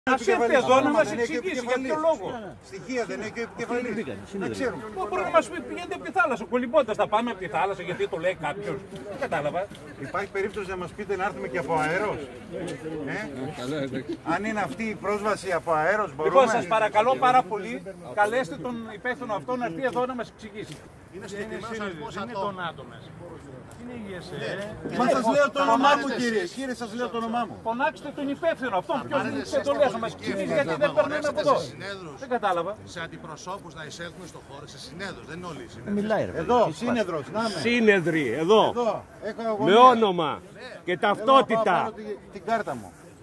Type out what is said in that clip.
Ας έρθει εδώ να μας εξηγήσει για ποιο λόγο. Στοιχεία δεν έχει και ο επικεφαλής. Να ξέρουμε. Μπορεί να μας πει πηγαίνετε από τη θάλασσα. Κολυμπώντας θα πάμε από τη θάλασσα γιατί το λέει κάποιος. Δεν κατάλαβα. Υπάρχει περίπτωση να μας πείτε να έρθουμε και από αέρος. Αν είναι αυτή η πρόσβαση από αέρος μπορούμε. Λοιπόν, σας παρακαλώ πάρα πολύ, καλέστε τον υπεύθυνο αυτό να έρθει εδώ να μας εξηγήσει. Είναι τον άτομο. Είναι η ΕΣΕ. Μα σας λέω το όνομά μου, κύριε. Κύριε, σας λέω το όνομά μου. Φωνάξτε τον υπεύθυνο αυτόν. Ποιος δεν το λέει να μας εξηγήσει γιατί δεν περνάμε από εδώ. Δεν κατάλαβα. Σε αντιπροσώπους να εισέλθουν στο χώρο, σε συνέδρους, δεν είναι όλοι οι συνέδροι. Μιλάει ρε. Εδώ, σύνεδρος. Σύνεδροι, εδώ. Έχω Με όνομα και ταυτότητα. Την κάρτα μου.